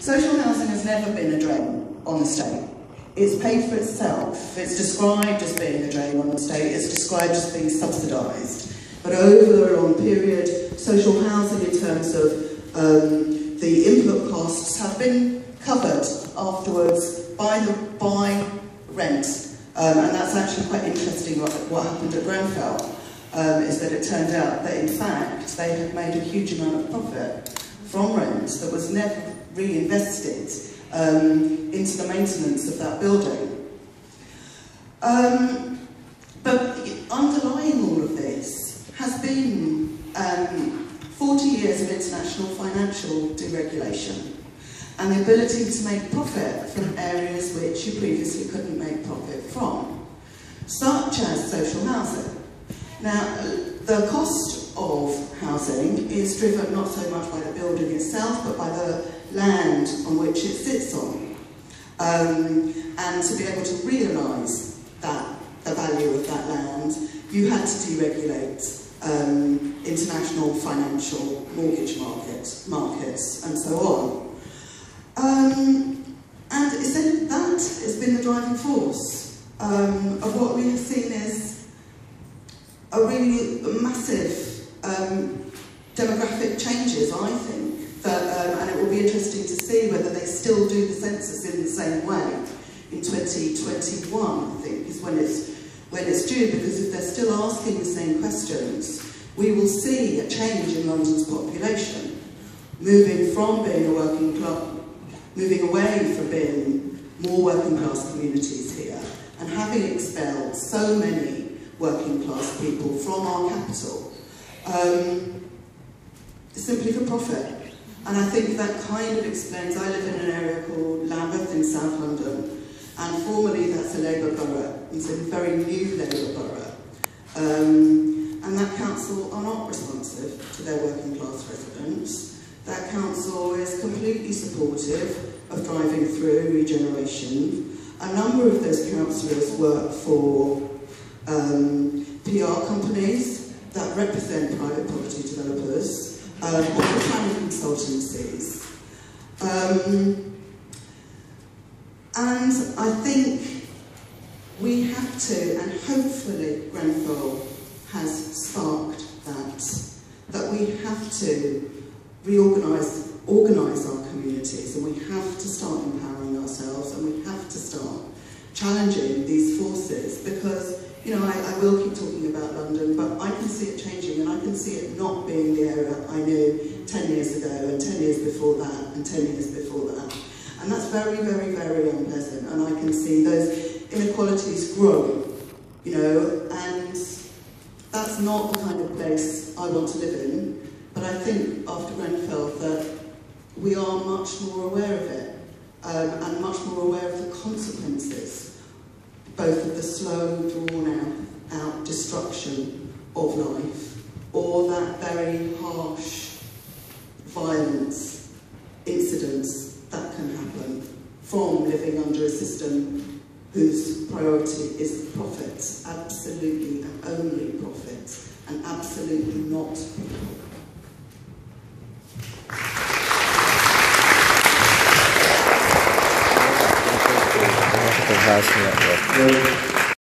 Social housing has never been a drain on the state. It's paid for itself. It's described as being a drain on the state. It's described as being subsidised. But over a long period, social housing in terms of the input costs have been covered afterwards by rent. And that's actually quite interesting what happened at Grenfell, is that it turned out that in fact they had made a huge amount of profit from rent that was never reinvested into the maintenance of that building. But underlying all of this has been 40 years of international financial deregulation and the ability to make profit from areas which you previously couldn't make profit from, such as social housing. Now, the cost of housing is driven not so much by the building itself, but by the land on which it sits on. And to be able to realise the value of that land, you had to deregulate international financial mortgage markets and so on. And essentially that has been the driving force of what we have seen is a really massive demographic changes, I think, that, and it will be interesting to see whether they still do the census in the same way in 2021, I think, is when it's due, because if they're still asking the same questions, we will see a change in London's population, moving from being a working class, moving away from being more working class communities here, and having expelled so many working class people from our capital, simply for profit. And I think that kind of explains, I live in an area called Lambeth in South London, and formerly that's a Labour borough, it's a very new Labour borough. And that council are not responsive to their working class residents. That council is completely supportive of driving through regeneration. A number of those councillors work for PR companies that represent private property developers, or for planning consultancies. And I think we have to, and hopefully Grenfell has sparked that we have to organise our communities, and we have to start empowering ourselves, and we have to start challenging these forces, because, you know, I will keep talking about London, but I can see it changing, and I can see it not being the area I knew 10 years ago, and 10 years before that, and 10 years before that. And that's very, very, very unpleasant, and I can see those inequalities grow, you know, and that's not the kind of place I want to live in. But I think after Grenfell that we are much more aware of it, and much more aware of the consequences, both of the slow, drawn-out destruction of life, or that very harsh violence incidents that can happen from living under a system whose priority is profit, absolutely and only profit, and absolutely not people. House network.